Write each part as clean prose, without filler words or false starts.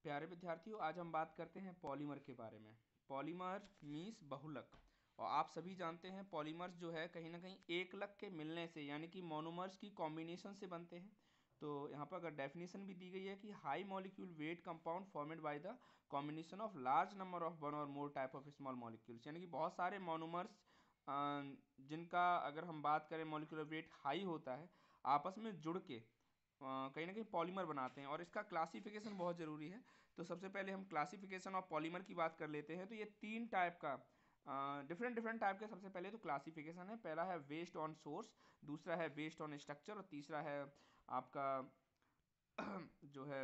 प्यारे विद्यार्थियों, आज हम बात करते हैं पॉलीमर के बारे में। पॉलीमर मीन्स बहुलक। और आप सभी जानते हैं पॉलीमर्स जो है कहीं ना कहीं एकलक के मिलने से यानी कि मोनोमर्स की कॉम्बिनेशन से बनते हैं। तो यहाँ पर अगर डेफिनेशन भी दी गई है कि high molecule weight compound formed by the combination of large number of one और more type of small molecules, यानी कि बहुत सारे मोनोमर्स जिनका अगर हम बात करें मॉलिक्यूलर वेट हाई होता है, आपस में जुड़ के कहीं ना कहीं पॉलीमर बनाते हैं। और इसका क्लासिफिकेशन बहुत ज़रूरी है। तो सबसे पहले हम क्लासिफिकेशन ऑफ पॉलीमर की बात कर लेते हैं। तो ये तीन टाइप का डिफरेंट डिफरेंट टाइप के सबसे पहले तो क्लासिफिकेशन है। पहला है बेस्ड ऑन सोर्स, दूसरा है बेस्ड ऑन स्ट्रक्चर और तीसरा है आपका जो है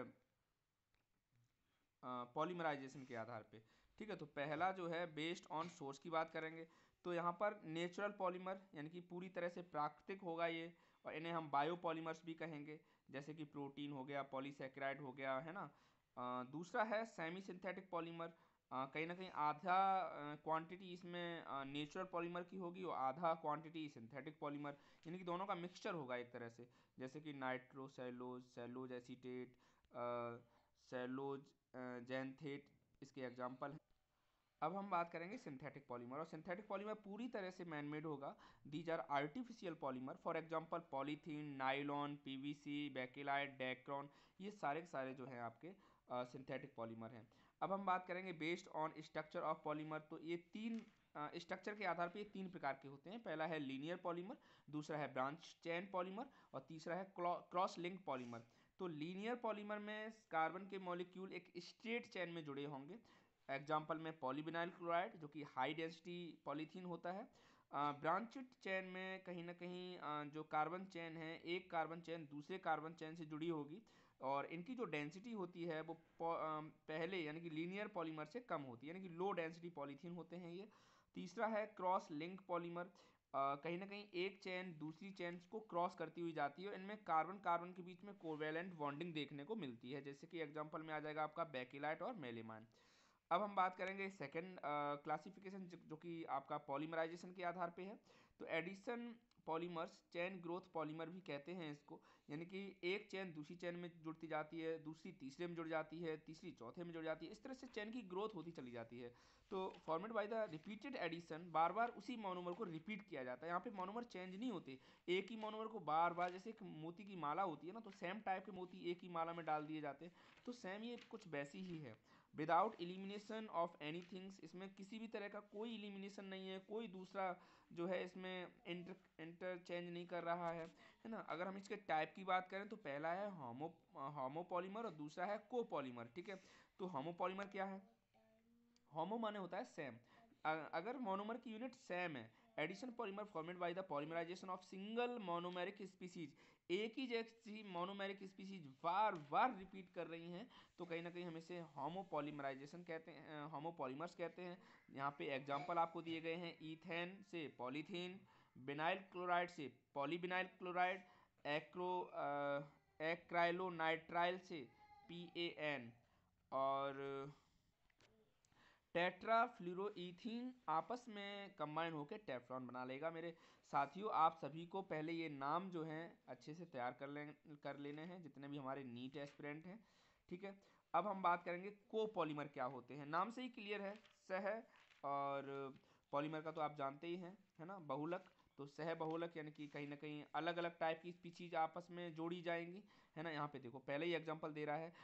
पॉलीमराइजेशन के आधार पे। ठीक है, तो पहला जो है बेस्ड ऑन सोर्स की बात करेंगे। तो यहाँ पर नेचुरल पॉलीमर यानी कि पूरी तरह से प्राकृतिक होगा ये, और इन्हें हम बायो पॉलीमर्स भी कहेंगे, जैसे कि प्रोटीन हो गया, पॉलीसेकेराइड हो गया, है ना। दूसरा है सेमी सिंथेटिक पॉलीमर। कहीं ना कहीं आधा क्वांटिटी इसमें नेचुरल पॉलीमर की होगी और आधा क्वांटिटी सिंथेटिक पॉलीमर, यानी कि दोनों का मिक्सचर होगा एक तरह से, जैसे कि nitrocellulose, cellulose acetate, cellulose xanthate इसके एग्जाम्पल हैं। अब हम बात करेंगे सिंथेटिक पॉलीमर। और सिंथेटिक पॉलीमर पूरी तरह से मैनमेड होगा। These are artificial polymer, for example polythene, nylon, PVC, bakelite, Dacron, ये सारे के सारे जो हैं आपके सिंथेटिक पॉलीमर हैं। अब हम बात करेंगे based on structure of polymer. तो ये तीन स्ट्रक्चर के आधार पर ये तीन प्रकार के होते हैं। पहला है लीनियर पॉलीमर, दूसरा है ब्रांच चेन पॉलीमर और तीसरा है क्रॉस लिंक पॉलीमर। तो लीनियर पॉलीमर में कार्बन के मॉलिक्यूल एक स्ट्रेट चेन में जुड़े होंगे। एग्जाम्पल में पॉलीविनाइल क्लोराइड जो कि हाई डेंसिटी पॉलीथीन होता है। ब्रांचड चेन में कहीं ना कहीं जो कार्बन चेन है, एक कार्बन चेन दूसरे कार्बन चेन से जुड़ी होगी और इनकी जो डेंसिटी होती है वो पहले यानी कि लीनियर पॉलीमर से कम होती है, यानी कि लो डेंसिटी पॉलीथीन होते हैं ये। तीसरा है क्रॉस लिंक पॉलीमर। कहीं ना कहीं एक चेन दूसरी चेन को क्रॉस करती हुई जाती है और इनमें कार्बन कार्बन के बीच में कोवेलेंट बॉन्डिंग देखने को मिलती है, जैसे कि एग्जांपल में आ जाएगा आपका बेकेलाइट और मेलेमाइन। अब हम बात करेंगे सेकंड क्लासिफिकेशन जो कि आपका पॉलीमराइजेशन के आधार पे है। तो addition polymers, chain growth polymer भी कहते हैं इसको, यानी कि एक चेन दूसरी चेन में जुड़ती जाती है, दूसरी तीसरे में जुड़ जाती है, तीसरी चौथे में जुड़ जाती है, इस तरह से चेन की ग्रोथ होती चली जाती है। तो formed by the repeated addition, बार बार उसी मोनोमर को रिपीट किया जाता है। यहाँ पे मोनोमर चेंज नहीं होते, एक ही मोनोमर को बार बार, जैसे एक मोती की माला होती है ना, तो सेम टाइप के मोती एक ही माला में डाल दिए जाते हैं। तो सेम ये कुछ वैसी ही है। Without elimination of any things, इसमें किसी भी तरह का कोई एलिमिनेशन नहीं है, कोई दूसरा जो है इसमें इंटरचेंज नहीं कर रहा है ना। अगर हम इसके टाइप की बात करें तो पहला है होमोपॉलीमर और दूसरा है कोपॉलीमर। ठीक है, तो होमोपॉलीमर क्या है? होमो माने होता है सेम। अगर मोनोमर की यूनिट सेम है, addition polymer formed by the polymerization of single monomeric species, एक ही जैसी मोनोमेरिक स्पीसीज बार बार रिपीट कर रही हैं, तो कहीं ना कहीं हम इसे होमोपॉलीमराइजेशन कहते हैं, होमोपॉलीमर्स कहते हैं। यहाँ पे एग्जांपल आपको दिए गए हैं, ईथेन से पॉलीथीन, बिनाइल क्लोराइड से पॉलीबिनाइल क्लोराइड, एक्रो एक्राइलोनाइट्राइल से PAN, और टेट्राफ्लूरोईथीन आपस में कंबाइन होकर टेफ्लॉन बना लेगा। मेरे साथियों, आप सभी को पहले ये नाम जो हैं अच्छे से तैयार कर लेने हैं, जितने भी हमारे नीट एस्पिरेंट हैं। ठीक है, अब हम बात करेंगे कोपॉलीमर क्या होते हैं। नाम से ही क्लियर है, सह और पॉलीमर का तो आप जानते ही हैं, है ना, बहुलक। तो सह बहुलक यानी कि कहीं ना कहीं अलग अलग टाइप की स्पीशीज आपस में जोड़ी जाएंगी, है ना। यहाँ पे देखो पहले ही एग्जांपल दे रहा है,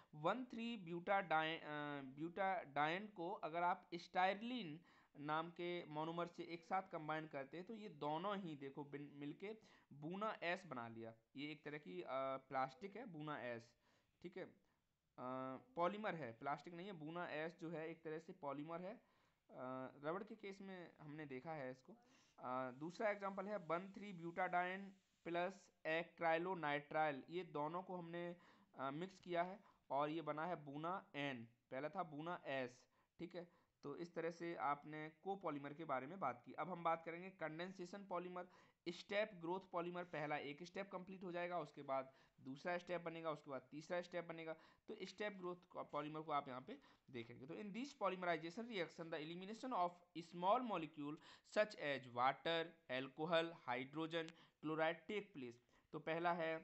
1,3-ब्यूटाडाइन को अगर आप स्टाइरलिन नाम के मोनोमर से एक साथ कंबाइन करते हैं तो ये दोनों ही देखो मिलके बूना एस बना लिया। ये एक तरह की प्लास्टिक है, बूना एस। ठीक है, पॉलीमर है, प्लास्टिक नहीं है। बूना एस जो है एक तरह से पॉलीमर है, रबड़ के केस में हमने देखा है इसको। दूसरा एग्जांपल है 1,3-ब्यूटाडाइन प्लस एक्राइलोनाइट्राइल, ये दोनों को हमने मिक्स किया है और ये बना है बूना एन, पहला था बूना एस। ठीक है, तो इस तरह से आपने कोपॉलीमर के बारे में बात की। अब हम बात करेंगे condensation polymer. Step growth polymer, पहला एक स्टेप कंप्लीट हो जाएगा, उसके बाद दूसरा स्टेप बनेगा, उसके बाद तीसरा स्टेप बनेगा। तो स्टेप ग्रोथ पॉलीमर को आप यहाँ पे देखेंगे। तो in this polymerization reaction the elimination of small molecule such as water, alcohol, hydrogen, chloride take place. तो पहला है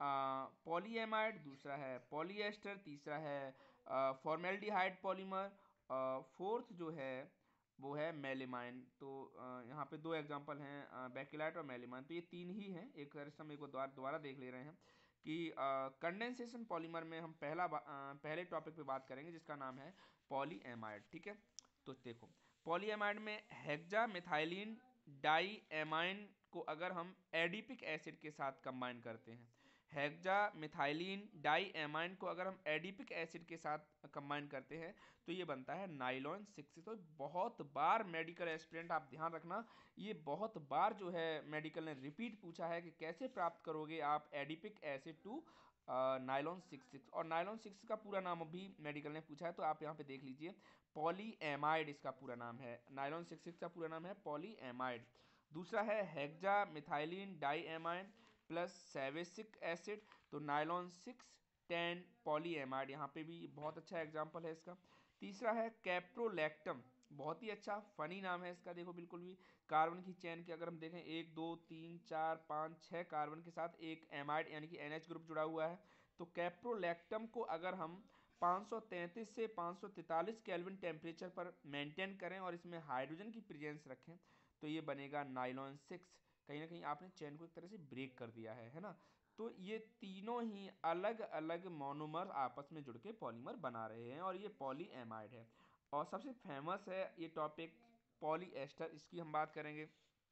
पॉलीएमाइड, दूसरा है पॉलीएस्टर, तीसरा है फॉर्मेल्डिहाइड पॉलीमर, फोर्थ जो है वो है मेलेमाइन। तो यहाँ पे दो एग्जांपल हैं बेकिलाइट और मेलेमाइन, तो ये तीन ही हैं। एक तरह से हम एक दोबारा देख ले रहे हैं कि कंडेंसेशन पॉलीमर में हम पहले टॉपिक पे बात करेंगे जिसका नाम है पॉलीएमाइड। ठीक है, तो देखो पॉलीएमाइड में हेक्सा मिथाइलिन डाईएमाइन को अगर हम एडिपिक एसिड के साथ कंबाइन करते हैं, हेक्सा मिथाइलिन डाईएमाइन को अगर हम एडिपिक एसिड के साथ कंबाइन करते हैं तो ये बनता है नाइलॉन 6। तो बहुत बार मेडिकल एस्पिरेंट, आप ध्यान रखना, ये बहुत बार जो है मेडिकल ने रिपीट पूछा है कि कैसे प्राप्त करोगे आप एडिपिक एसिड टू नाइलॉन 6 और नाइलॉन 6 का पूरा नाम अभी मेडिकल ने पूछा है, तो आप यहाँ पे देख लीजिए पॉलीएमाइड इसका पूरा नाम है। नाइलॉन 6 का पूरा नाम है पॉलीएमाइड। दूसरा है hexamethylene diamine plus sebacic acid, तो नाइलॉन 6-10 पॉलीएमाइड, यहाँ पे भी बहुत अच्छा एग्जाम्पल है इसका। तीसरा है कैप्रोलैक्टम, बहुत ही अच्छा फनी नाम है इसका, देखो बिल्कुल भी कार्बन की चेन के अगर हम देखें 1 2 3 4 5 6 कार्बन के साथ एक एमाइड यानी कि NH ग्रुप जुड़ा हुआ है। तो कैप्रोलैक्टम को अगर हम 533 से 543 केल्विन टेम्परेचर पर मेंटेन करें और इसमें हाइड्रोजन की प्रेजेंस रखें तो ये बनेगा नाइलॉन 6। कहीं ना कहीं आपने चेन को एक तरह से ब्रेक कर दिया है ना। तो ये तीनों ही अलग अलग मोनोमर आपस में जुड़ के पॉलीमर बना रहे हैं और ये पॉलीएमाइड है। और सबसे फेमस है ये टॉपिक पॉलीएस्टर, इसकी हम बात करेंगे।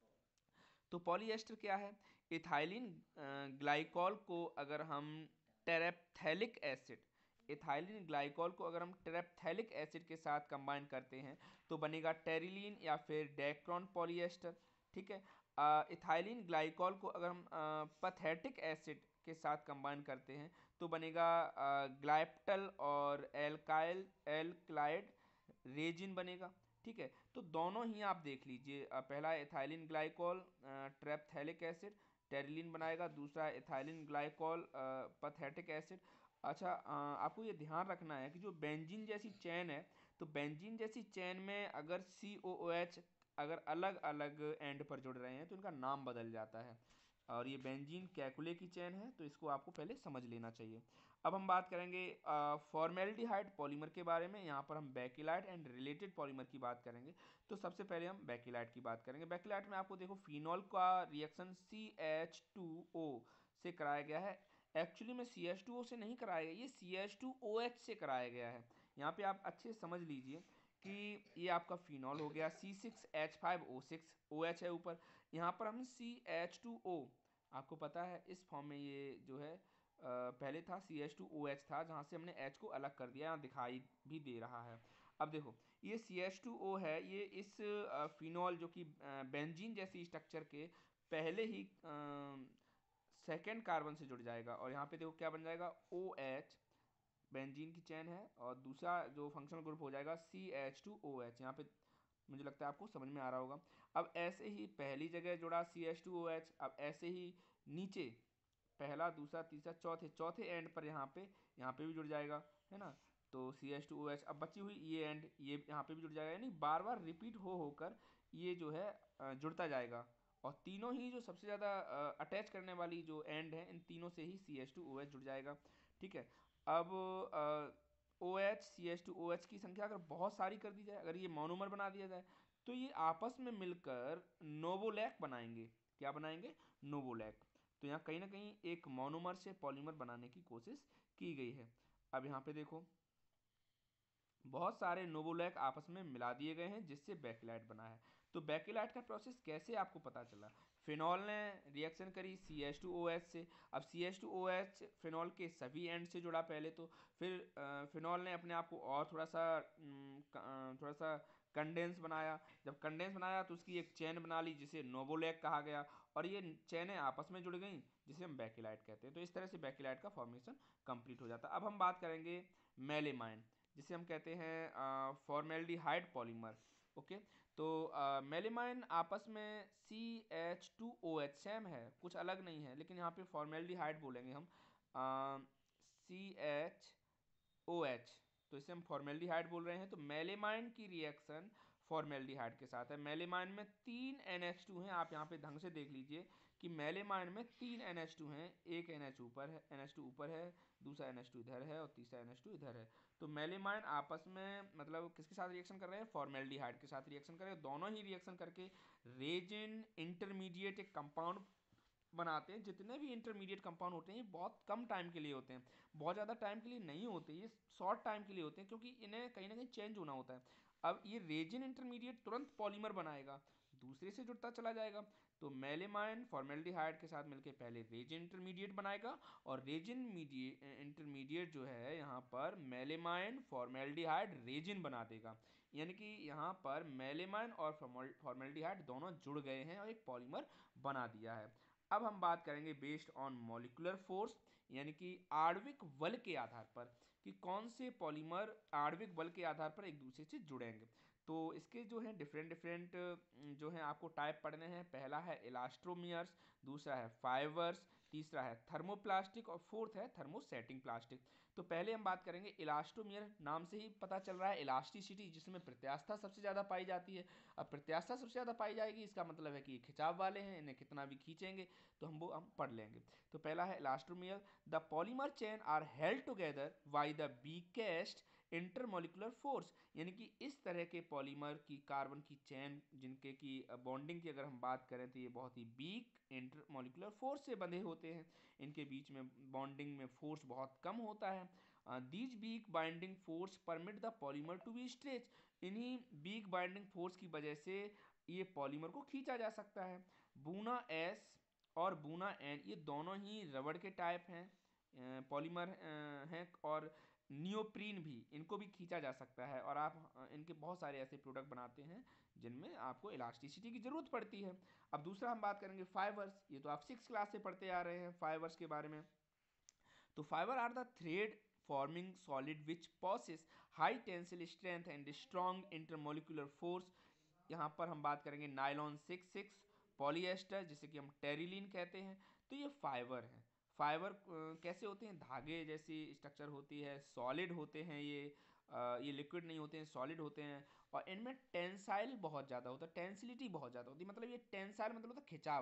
तो पॉलीएस्टर क्या है? इथाइलिन ग्लाइकॉल को अगर हम टेरेप्थेलिक एसिड इथाइलिन ग्लाइकॉल को अगर हम टेरेप्थेलिक एसिड के साथ कंबाइन करते हैं तो बनेगा टेरिलीन या फिर डेक्रॉन पॉलीएस्टर। ठीक है, इथाइलिन ग्लाइकॉल को अगर हम पथेटिक एसिड के साथ कंबाइन करते हैं तो बनेगा ग्लाइप्टल और एल्कलाइड रेजिन बनेगा। ठीक है, तो दोनों ही आप देख लीजिए, पहला ethylene glycol terephthalic acid terylene बनाएगा, दूसरा इथाइलिन ग्लाइकॉल पथेटिक एसिड। अच्छा, आपको ये ध्यान रखना है कि जो बेंजीन जैसी चेन है, तो बेंजीन जैसी चेन में अगर COOH अगर अलग अलग एंड पर जुड़ रहे हैं तो इनका नाम बदल जाता है। और ये बेंजीन कैकुले की चेन है, तो इसको आपको पहले समझ लेना चाहिए। अब हम बात करेंगे फॉर्मेल्डिहाइड पॉलीमर के बारे में। यहाँ पर हम बेकिलाइट एंड रिलेटेड पॉलीमर की बात करेंगे। तो सबसे पहले हम बेकिलाइट की बात करेंगे। बेकिलाइट में आपको देखो फिनॉल का रिएक्शन CH2O से कराया गया है। एक्चुअली में CH2O से नहीं कराया गया, ये CH2OH से कराया गया है। यहाँ पे आप अच्छे से समझ लीजिए कि ये आपका फिनॉल हो गया, C6H5O6 OH है ऊपर, यहाँ पर हम CH2O, आपको पता है इस फॉर्म में ये जो है पहले था CH2OH था, जहाँ से हमने H को अलग कर दिया, यहाँ दिखाई भी दे रहा है। अब देखो ये CH2O है, ये इस फिनॉल जो कि बेंजीन जैसी स्ट्रक्चर के पहले ही सेकेंड कार्बन से जुड़ जाएगा और यहाँ पे देखो क्या बन जाएगा OH, बेंजीन की चेन है, और दूसरा जो फंक्शनल ग्रुप हो जाएगा CH2OH। यहाँ पे मुझे लगता है आपको समझ में आ रहा होगा। अब ऐसे ही पहली जगह जुड़ा CH2OH, अब ऐसे ही नीचे पहला दूसरा तीसरा चौथे एंड पर यहाँ पे भी जुड़ जाएगा, है ना। तो CH2OH, अब बची हुई ये एंड, ये यहाँ पे भी जुड़ जाएगा, यानी बार बार रिपीट होकर ये जो है जुड़ता जाएगा। और तीनों ही जो सबसे ज़्यादा अटैच करने वाली जो एंड है, इन तीनों से ही CH2OH जुड़ जाएगा। ठीक है, अब OH CH2OH की संख्या अगर बहुत सारी कर दी जाए, अगर ये मोनोमर बना दिया जाए, तो ये आपस में मिलकर नोवोलैक बनाएंगे। क्या बनाएंगे? नोवोलैक। तो यहाँ कहीं ना कहीं एक मोनोमर से पॉलीमर बनाने की कोशिश की गई है। अब यहाँ पे देखो बहुत सारे नोवोलैक आपस में मिला दिए गए हैं जिससे बेकिलाइट बना है। तो बेकिलाइट का प्रोसेस कैसे आपको पता चला? फिनॉल ने रिएक्शन करी CH2OH से। अब CH2OH फिनॉल के सभी एंड से जुड़ा पहले तो, फिर फिनॉल ने अपने आप को और थोड़ा सा कंडेंस बनाया। जब कंडेंस बनाया तो उसकी एक चेन बना ली जिसे नोवोलैक कहा गया, और ये चेनें आपस में जुड़ गई जिसे हम बेकिलाइट कहते हैं। तो इस तरह से बेकिलाइट का फॉर्मेशन कंप्लीट हो जाता है। अब हम बात करेंगे मेलेमाइन, जिसे हम कहते हैं फॉर्मेल्डिहाइड पॉलीमर। ओके, तो मेलेमाइन आपस में CH2OH सेम है, कुछ अलग नहीं है, लेकिन यहाँ पे फॉर्मेल्डिहाइड बोलेंगे हम CHOH, तो इसे हम फॉर्मेल्डिहाइड बोल रहे हैं। तो मेलेमाइन की रिएक्शन फॉर्मेल्डिहाइड के साथ है। मेलेमाइन में 3 NH2 हैं, आप यहाँ पे ढंग से देख लीजिए कि मेलेमाइन में 3 NH2 हैं, एक NH ऊपर है, NH2 ऊपर है, दूसरा NH2 इधर है और तीसरा NH2 इधर है। तो मेलेमाइन आपस में मतलब किसके साथ रिएक्शन कर रहे हैं, फॉर्मेल्डिहाइड के साथ रिएक्शन कर रहे हैं। दोनों ही रिएक्शन करके रेजिन इंटरमीडिएट एक कंपाउंड बनाते हैं। जितने भी इंटरमीडिएट कंपाउंड होते हैं ये बहुत कम टाइम के लिए होते हैं, बहुत ज़्यादा टाइम के लिए नहीं होते, ये शॉर्ट टाइम के लिए होते हैं, क्योंकि इन्हें कहीं ना कहीं चेंज होना होता है। अब ये रेजिन इंटरमीडिएट तुरंत पॉलीमर बनाएगा, दूसरे से जुड़ता चला जाएगा। तो मेलेमाइन फॉर्मेल्डिहाइड के साथ मिलकर पहले रेजिन इंटरमीडिएट बनाएगा, और रेजिन इंटरमीडिएट जो है यहाँ पर मेलेमाइन फॉर्मेल्डिहाइड रेजिन बना देगा। यानी कि यहाँ पर मेलेमाइन और फॉर्मेल्डिहाइड दोनों जुड़ गए हैं और एक पॉलीमर बना दिया है। अब हम बात करेंगे बेस्ड ऑन मॉलिक्यूलर फोर्स, यानी कि आणविक बल के आधार पर, कि कौन से पॉलीमर आणविक बल के आधार पर एक दूसरे से जुड़ेंगे। तो इसके जो है डिफरेंट डिफरेंट जो है आपको टाइप पढ़ने हैं। पहला है इलास्ट्रोमियर्स, दूसरा है फाइबर्स, तीसरा है थर्मोप्लास्टिक और फोर्थ है थर्मोसेटिंग प्लास्टिक। तो पहले हम बात करेंगे इलास्टोमियर। नाम से ही पता चल रहा है इलास्टिसिटी, जिसमें प्रत्यास्थता सबसे ज़्यादा पाई जाती है। अब प्रत्यास्थता सबसे ज़्यादा पाई जाएगी, इसका मतलब है कि ये खिंचाव वाले हैं, इन्हें कितना भी खींचेंगे तो हम पढ़ लेंगे। तो पहला है elastomer. The polymer chain are held together by the weakest intermolecular force, यानी कि इस तरह के पॉलीमर की कार्बन की चेन जिनके की बॉन्डिंग की अगर हम बात करें तो ये बहुत ही वीक इंटरमोलिकुलर फोर्स से बंधे होते हैं। इनके बीच में बॉन्डिंग में फोर्स बहुत कम होता है। These weak binding force permit the polymer to be stretch. इन्हीं वीक बाइंडिंग फोर्स की वजह से ये पॉलीमर को खींचा जा सकता है। बूना एस और बूना एन ये दोनों ही रबड़ के टाइप हैं, पॉलीमर हैं, और नियोप्रीन भी, इनको भी खींचा जा सकता है। और आप इनके बहुत सारे ऐसे प्रोडक्ट बनाते हैं जिनमें आपको इलास्टिसिटी की ज़रूरत पड़ती है। अब दूसरा हम बात करेंगे फाइबर्स। ये तो आप 6 क्लास से पढ़ते आ रहे हैं फाइबर्स के बारे में। तो fibre are the thread forming solid which possess high tensile strength and strong intermolecular force. यहाँ पर हम बात करेंगे नायलॉन 6 पॉलीएस्टर, जिसे कि हम टेरिलीन कहते हैं। तो ये फाइबर हैं। फाइबर कैसे होते हैं, धागे जैसी स्ट्रक्चर होती है, सॉलिड होते हैं ये लिक्विड नहीं होते हैं, सॉलिड होते हैं। और इनमें टेंसाइल बहुत ज़्यादा होता है, टेंसिलिटी बहुत ज़्यादा होती है। मतलब ये टेंसाइल मतलब होता है खिंचाव।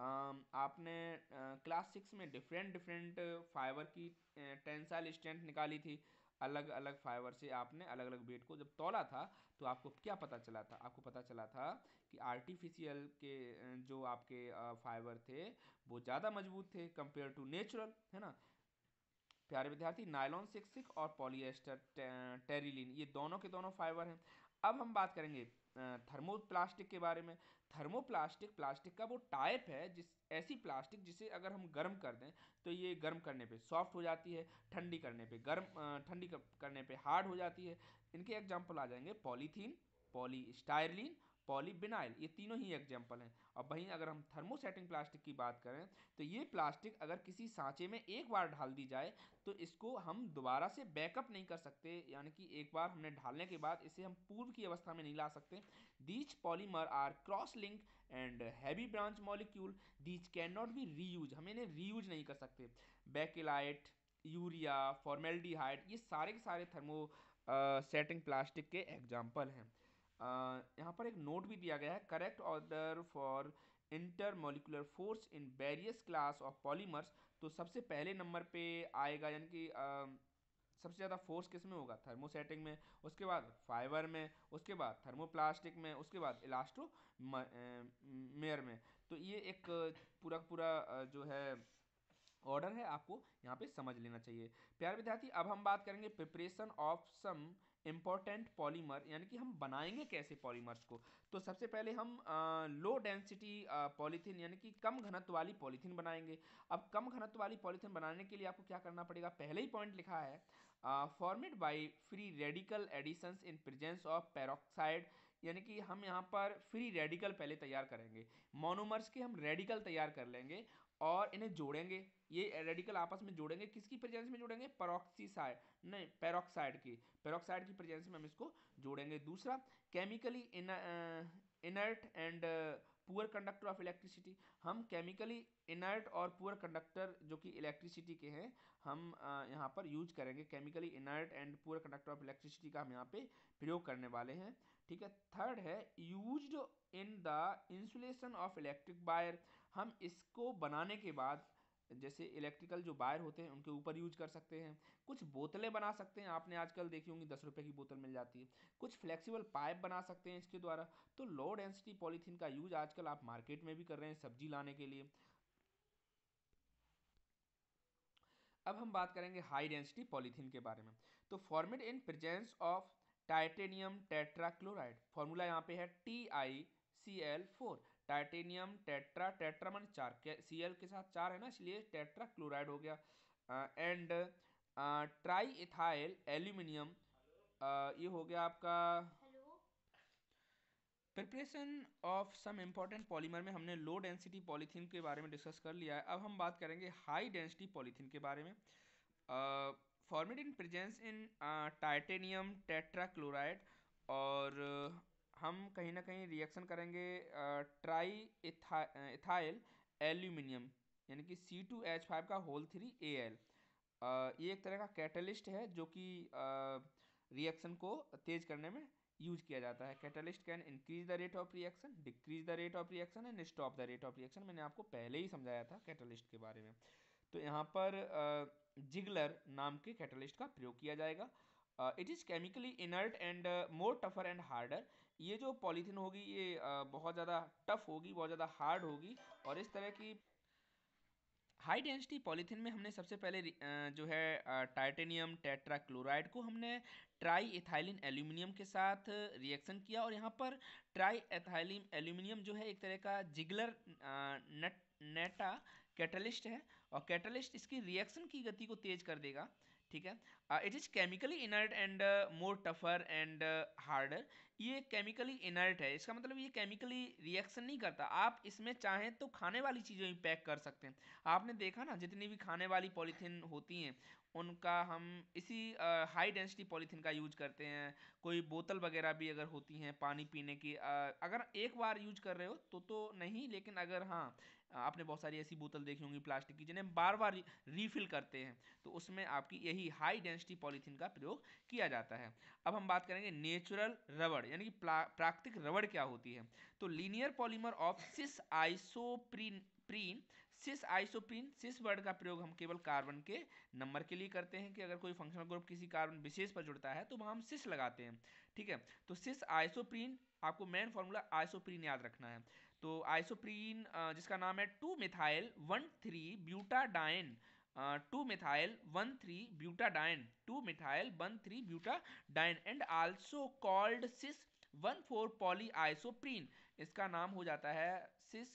आपने क्लास 6 में डिफरेंट डिफरेंट फाइबर की टेंसाइल स्ट्रेंथ निकाली थी। अलग अलग फाइबर से आपने अलग अलग वेट को जब तौला था तो आपको क्या पता चला था, आपको पता चला था कि आर्टिफिशियल के जो आपके फाइबर थे वो ज़्यादा मजबूत थे कंपेयर टू नेचुरल, है ना। प्यारे विद्यार्थी, नायलॉन 6 और पॉलीएस्टर टेरिलीन ये दोनों के दोनों फाइबर हैं। अब हम बात करेंगे थर्मोप्लास्टिक के बारे में। थर्मोप्लास्टिक प्लास्टिक का वो टाइप है जिस ऐसी प्लास्टिक जिसे अगर हम गर्म कर दें तो ये गर्म करने पे सॉफ्ट हो जाती है, ठंडी करने पे करने पे हार्ड हो जाती है। इनके एग्जाम्पल आ जाएंगे पॉलीथीन, पॉलीस्टायरलीन, पॉलीविनाइल, ये तीनों ही एग्जाम्पल हैं। अब वहीं अगर हम थर्मोसेटिंग प्लास्टिक की बात करें तो ये प्लास्टिक अगर किसी सांचे में एक बार डाल दी जाए तो इसको हम दोबारा से बैकअप नहीं कर सकते, यानी कि एक बार हमने ढालने के बाद इसे हम पूर्व की अवस्था में नहीं ला सकते। These polymer are cross link and heavy branch molecule, these can not be reuse, हम इन्हें रीयूज नहीं कर सकते। बेकेलाइट, यूरिया, फॉर्मेल्डिहाइड ये सारे के सारे थर्मो सेटिंग प्लास्टिक के एग्जाम्पल हैं। यहाँ पर एक नोट भी दिया गया है, correct order for intermolecular force in various class of polymers. तो सबसे पहले नंबर पे आएगा, यानी कि सबसे ज़्यादा फोर्स किस में होगा, थर्मोसेटिंग में, उसके बाद फाइबर में, उसके बाद थर्मोप्लास्टिक में, उसके बाद इलास्टो मेयर में। तो ये एक पूरा पूरा जो है ऑर्डर है, आपको यहाँ पे समझ लेना चाहिए। प्यारे विद्यार्थी, अब हम बात करेंगे preparation of some important polymer, यानी कि हम बनाएंगे कैसे पॉलीमर्स को। तो सबसे पहले हम लो डेंसिटी पॉलीथीन यानी कि कम घनत्व वाली पॉलीथीन बनाएंगे। अब कम घनत्व वाली पॉलीथीन बनाने के लिए आपको क्या करना पड़ेगा, पहले ही पॉइंट लिखा है formed by free radical additions in presence of peroxide, यानी कि हम यहाँ पर फ्री रेडिकल पहले तैयार करेंगे, मोनोमर्स के हम रेडिकल तैयार कर लेंगे और इन्हें जोड़ेंगे। ये रेडिकल आपस में जोड़ेंगे, किसकी प्रेजेंस में जोड़ेंगे, पेरोक्सीसाइड नहीं पेरोक्साइड की प्रेजेंस में हम इसको जोड़ेंगे। दूसरा, chemically inert and poor conductor of electricity, हम केमिकली इनर्ट और पुअर कंडक्टर जो कि इलेक्ट्रिसिटी के हैं हम यहाँ पर यूज करेंगे। Chemically inert and poor conductor of electricity का हम यहाँ पे प्रयोग करने वाले हैं। ठीक है। थर्ड है used in the insulation of electric wire, हम इसको बनाने के बाद जैसे इलेक्ट्रिकल जो वायर होते हैं उनके ऊपर यूज कर सकते हैं। कुछ बोतलें बना सकते हैं, आपने आजकल देखी होंगी 10 रुपए की बोतल मिल जाती है। कुछ फ्लेक्सिबल पाइप बना सकते हैं इसके द्वारा। तो लो डेंसिटी पॉलीथीन का यूज आजकल आप मार्केट में भी कर रहे हैं सब्जी लाने के लिए। अब हम बात करेंगे हाई डेंसिटी पॉलीथीन के बारे में। तो formed in presence of titanium tetrachloride, formula यहाँ पे है TiCl4। टाइटेनियम टेट्रा, टेट्रा मान चार, Cl के साथ चार है ना, इसलिए टेट्रा क्लोराइड हो गया। एंड ट्राई इथाइल एल्यूमिनियम, ये हो गया आपका। Preparation of some important polymer में हमने लो डेंसिटी पॉलीथीन के बारे में डिस्कस कर लिया है। अब हम बात करेंगे हाई डेंसिटी पॉलीथीन के बारे में। Formed in presence in titanium tetrachloride, और हम कहीं ना कहीं रिएक्शन करेंगे ट्राई इथाइल एल्यूमिनियम यानी कि C2H5 का होल 3Al। ये एक तरह का कैटलिस्ट है जो कि रिएक्शन को तेज करने में यूज किया जाता है। Catalyst can increase the rate of reaction, decrease the rate of reaction and stop the rate of reaction. मैंने आपको पहले ही समझाया था कैटलिस्ट के बारे में। तो यहाँ पर जिगलर नाम के कैटलिस्ट का प्रयोग किया जाएगा। It is chemically inert and more tougher and harder. ये जो पॉलीथीन होगी ये बहुत ज़्यादा टफ होगी, बहुत ज़्यादा हार्ड होगी। और इस तरह की हाई डेंसिटी पॉलीथीन में हमने सबसे पहले जो है टाइटेनियम टेट्राक्लोराइड को हमने ट्राई इथाइलिन एल्यूमिनियम के साथ रिएक्शन किया। और यहाँ पर ट्राई इथाइलिन एल्यूमिनियम जो है एक तरह का जिगलर नेटा कैटलिस्ट है, और कैटलिस्ट इसकी रिएक्शन की गति को तेज कर देगा। ठीक है। It is chemically inert and more tougher and harder. ये केमिकली इनर्ट है, इसका मतलब ये केमिकली रिएक्शन नहीं करता। आप इसमें चाहें तो खाने वाली चीज़ें भी पैक कर सकते हैं। आपने देखा ना जितनी भी खाने वाली पॉलीथीन होती हैं उनका हम इसी हाई डेंसिटी पॉलीथीन का यूज करते हैं। कोई बोतल वगैरह भी अगर होती हैं पानी पीने की, अगर एक बार यूज कर रहे हो तो नहीं, लेकिन अगर हाँ आपने बहुत सारी ऐसी बोतल देखी होंगी प्लास्टिक की जिन्हें बार बार रीफिल करते हैं, तो उसमें आपकी यही हाई डेंसिटी पॉलीथीन का प्रयोग किया जाता है। अब हम बात करेंगे नेचुरल रबड़ यानी कि प्राकृतिक रबड़ क्या होती है। तो linear polymer of cis isoprene cis isoprene, cis word का प्रयोग हम केवल कार्बन के नंबर के लिए करते हैं कि अगर कोई फंक्शनल ग्रुप किसी कार्बन विशेष पर जुड़ता है तो वहाँ हम सिस लगाते हैं। ठीक है। तो सिस आइसोप्रीन, आपको मेन फॉर्मूला आइसोप्रीन याद रखना है। तो आइसोप्रीन जिसका नाम है two methyl one three butadiene, two methyl one three butadiene, two methyl one three butadiene and also called cis one four polyisoprene. इसका नाम हो जाता है सिस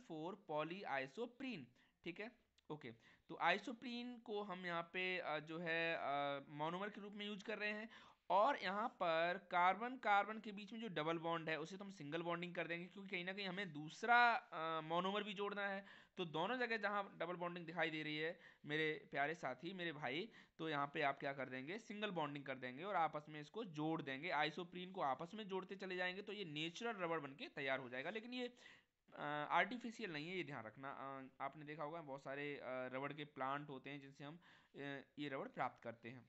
1,4-पॉलीआइसोप्रीन। ठीक है। ओके। तो आइसोप्रीन को हम यहाँ पे जो है मोनोमर के रूप में यूज कर रहे हैं। और यहाँ पर कार्बन कार्बन के बीच में जो डबल बॉन्ड है उसे तो हम सिंगल बॉन्डिंग कर देंगे, क्योंकि कहीं ना कहीं हमें दूसरा मोनोमर भी जोड़ना है। तो दोनों जगह जहाँ डबल बॉन्डिंग दिखाई दे रही है मेरे प्यारे साथी, मेरे भाई, तो यहाँ पे आप क्या कर देंगे, सिंगल बॉन्डिंग कर देंगे और आपस में इसको जोड़ देंगे। आइसोप्रीन को आपस में जोड़ते चले जाएंगे तो ये नेचुरल रबड़ बन के तैयार हो जाएगा। लेकिन ये आर्टिफिशियल नहीं है, ये ध्यान रखना। आपने देखा होगा बहुत सारे रबड़ के प्लांट होते हैं जिनसे हम ये रबड़ प्राप्त करते हैं।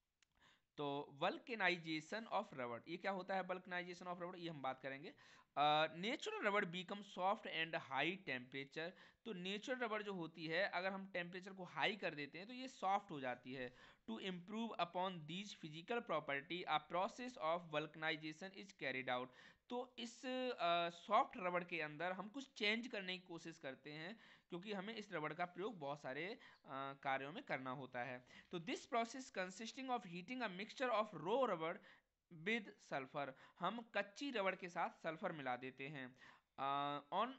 तो वल्केनाइजेशन ऑफ रबड़, ये क्या होता है वल्केनाइजेशन ऑफ रबड़, ये हम बात करेंगे। Natural rubber become soft and high temperature. तो नेचुरल रबड़ जो होती है अगर हम टेम्परेचर को हाई कर देते हैं तो ये सॉफ्ट हो जाती है। To improve upon these physical property a process of vulcanization is carried out. तो इस सॉफ्ट रबड़ के अंदर हम कुछ चेंज करने की कोशिश करते हैं, क्योंकि हमें इस रबड़ का प्रयोग बहुत सारे कार्यों में करना होता है। तो this process consisting of heating a mixture of raw rubber with sulphur, हम कच्ची रबड़ के साथ सल्फर मिला देते हैं। On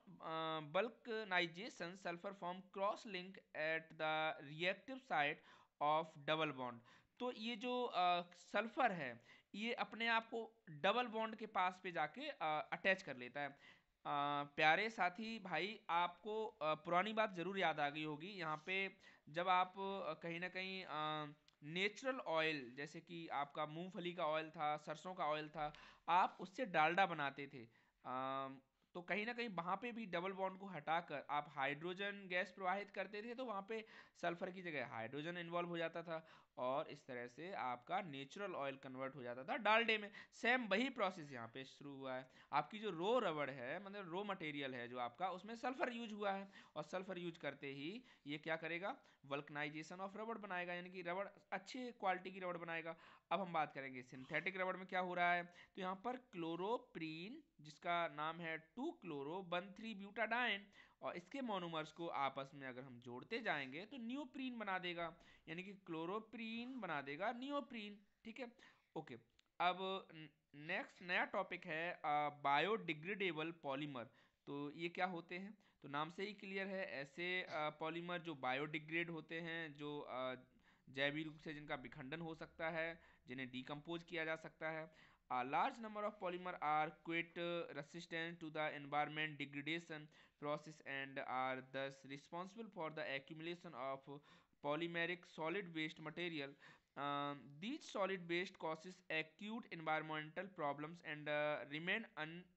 vulcanization sulphur form cross link at the reactive side of double bond. तो ये जो सल्फर है ये अपने आप को डबल बॉन्ड के पास पे जाके अटैच कर लेता है। प्यारे साथी भाई, आपको पुरानी बात ज़रूर याद आ गई होगी यहाँ पे, जब आप कहीं ना कहीं नेचुरल ऑयल जैसे कि आपका मूंगफली का ऑयल था, सरसों का ऑयल था, आप उससे डालडा बनाते थे। तो कहीं ना कहीं वहाँ पे भी डबल बॉन्ड को हटाकर आप हाइड्रोजन गैस प्रवाहित करते थे, तो वहाँ पे सल्फर की जगह हाइड्रोजन इन्वॉल्व हो जाता था और इस तरह से आपका नेचुरल ऑयल कन्वर्ट हो जाता था डालडे में। सेम वही प्रोसेस यहाँ पे शुरू हुआ है। आपकी जो रो रबड़ है, मतलब रो मटेरियल है जो आपका, उसमें सल्फर यूज हुआ है और सल्फर यूज करते ही ये क्या करेगा, वल्कनाइजेशन ऑफ रबड़ बनाएगा, यानी कि रबड़ अच्छी क्वालिटी की रबड़ बनाएगा। अब हम बात करेंगे सिंथेटिक रबड़ में क्या हो रहा है। तो यहाँ पर क्लोरोप्रीन, जिसका नाम है 2-chloro-1,3-ब्यूटाडाइन, और इसके मोनोमर्स को आपस में अगर हम जोड़ते जाएंगे तो नियोप्रीन बना देगा, यानी कि क्लोरोप्रीन बना देगा नियोप्रीन। ठीक है, ओके। अब नेक्स्ट नया टॉपिक है बायोडिग्रेडेबल पॉलीमर। तो ये क्या होते हैं, तो नाम से ही क्लियर है, ऐसे पॉलीमर जो बायोडिग्रेड होते हैं, जो जैविक रूप से जिनका विखंडन हो सकता है, जिन्हें डिकम्पोज किया जा सकता है। A large number of polymer are quite resistant to the environment degradation process and are thus responsible for the accumulation of polymeric solid waste material. These solid waste causes acute environmental problems and remain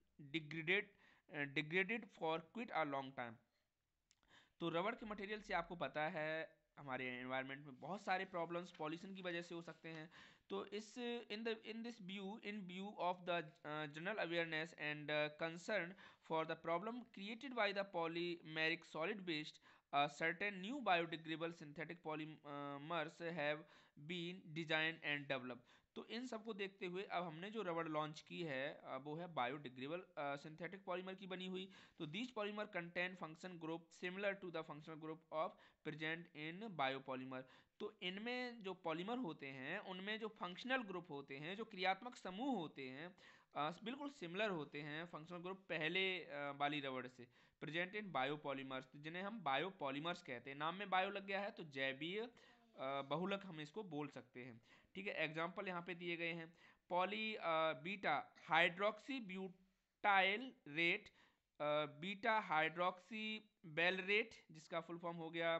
degraded for quite a long time. तो रबड़ के material से आपको पता है हमारे environment में बहुत सारे प्रॉब्लम्स पॉल्यूशन की वजह से हो सकते हैं। तो इस in view of the general awareness and concern for the problem created by the polymeric solid waste, certain new biodegradable synthetic polymers have been designed and developed. तो इन सब को देखते हुए अब हमने जो रबड़ लॉन्च की है वो है बायोडिग्रेडेबल सिंथेटिक पॉलीमर की बनी हुई। तो these polymer contain function group similar to the functional group of present in biopolymer. तो इनमें जो पॉलीमर होते हैं उनमें जो फंक्शनल ग्रुप होते हैं, जो क्रियात्मक समूह होते हैं, बिल्कुल सिमिलर होते हैं फंक्शनल ग्रुप पहले वाली रबड़ से, प्रेजेंट इन बायोपॉलीमर्स, जिन्हें हम बायोपॉलीमर्स कहते हैं। नाम में बायो लग गया है तो जैवीय बहुलक हम इसको बोल सकते हैं। ठीक है, एग्जाम्पल यहाँ पे दिए गए हैं। Poly beta hydroxy butyrate, beta hydroxy valerate, जिसका फुल फॉर्म हो गया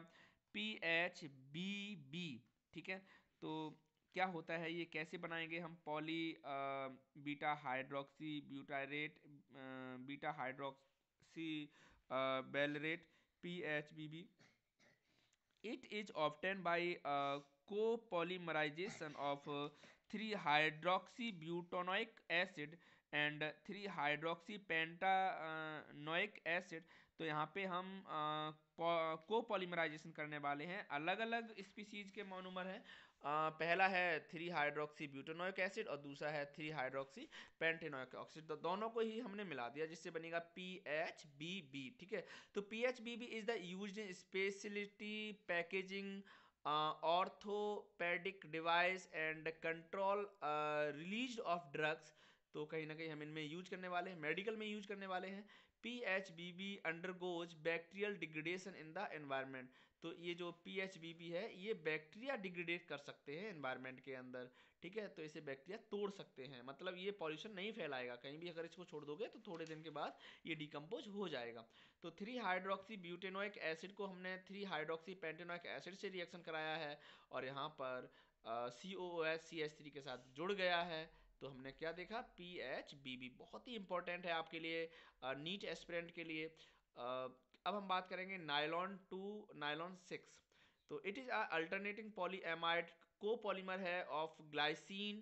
PHBB। ठीक है, तो क्या होता है ये, कैसे बनाएंगे हम poly beta hydroxy butyrate beta hydroxy valerate PHBB। It is obtained by copolymerization of 3-hydroxybutanoic acid and 3-hydroxypentanoic acid। तो यहाँ पे हम कोपॉलीमराइजेशन करने वाले हैं, अलग अलग स्पीसीज के मोनोमर हैं। पहला है 3 हाइड्रोक्सी ब्यूटानोइक एसिड और दूसरा है 3 हाइड्रोक्सी पेंटेनोइक ऑक्साइड। तो दोनों को ही हमने मिला दिया, जिससे बनेगा PHBB। ठीक है, तो PHBB is the used in speciality packaging, orthopaedic device and control release of drugs. तो कहीं ना कहीं हम इनमें यूज करने वाले हैं, मेडिकल में यूज करने वाले हैं। PHBB undergoes bacterial degradation in the environment. तो ये जो PHBB है ये बैक्टीरिया डिग्रेडेट कर सकते हैं एनवायरनमेंट के अंदर। ठीक है, तो इसे बैक्टीरिया तोड़ सकते हैं, मतलब ये पॉल्यूशन नहीं फैलाएगा कहीं भी, अगर इसको छोड़ दोगे तो थोड़े दिन के बाद ये डिकम्पोज हो जाएगा। तो 3 हाइड्रोक्सी ब्यूटेनोइक एसिड को हमने 3 हाइड्रोक्सी पेंटेनोइक एसिड से रिएक्शन कराया है और यहाँ पर COOH CH3 के साथ जुड़ गया है। तो हमने क्या देखा, PHBB बहुत ही इंपॉर्टेंट है आपके लिए, नीट एस्पिरेंट के लिए। अब हम बात करेंगे नायलॉन टू नायलॉन 6। तो it is alternating polyamide copolymer है ऑफ ग्लाइसिन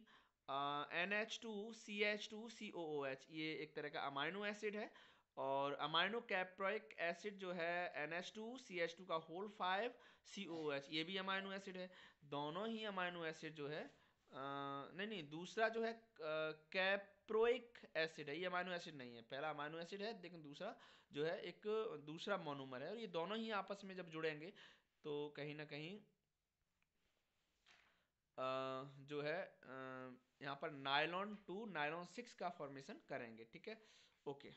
NH2CH2COOH। ये एक तरह का अमाइनो एसिड है, और अमाइनो कैप्रोइक एसिड जो है NH2CH2 का होल 5 COOH, ये भी अमाइनो एसिड है। दोनों ही अमाइनो एसिड जो है नहीं दूसरा जो है कैप्रोइक एसिड है, ये अमाइनो एसिड नहीं है। पहला अमाइनो एसिड है लेकिन दूसरा जो है एक दूसरा मोनोमर है, और ये दोनों ही आपस में जब जुड़ेंगे तो कहीं ना कहीं जो है यहाँ पर नायलॉन टू नायलॉन 6 का फॉर्मेशन करेंगे। ठीक है, ओके।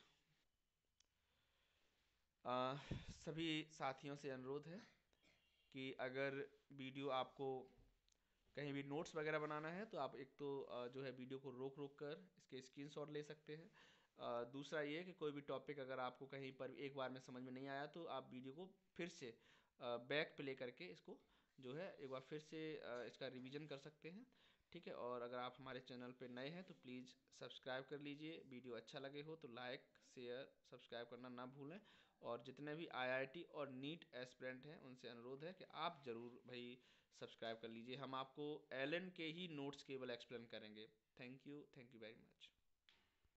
सभी साथियों से अनुरोध है कि अगर वीडियो आपको कहीं भी नोट्स वगैरह बनाना है तो आप एक तो जो है वीडियो को रोक रोक कर इसके स्क्रीनशॉट ले सकते हैं। दूसरा ये कि कोई भी टॉपिक अगर आपको कहीं पर एक बार में समझ में नहीं आया तो आप वीडियो को फिर से बैक प्ले करके इसको जो है एक बार फिर से इसका रिवीजन कर सकते हैं। ठीक है। और अगर आप हमारे चैनल पे नए हैं तो प्लीज़ सब्सक्राइब कर लीजिए, वीडियो अच्छा लगे हो तो लाइक शेयर सब्सक्राइब करना ना भूलें। और जितने भी आईआईटी और नीट एस्पिरेंट हैं उनसे अनुरोध है कि आप ज़रूर भाई सब्सक्राइब कर लीजिए। हम आपको एलन के ही नोट्स केवल एक्सप्लेन करेंगे। Thank you very much.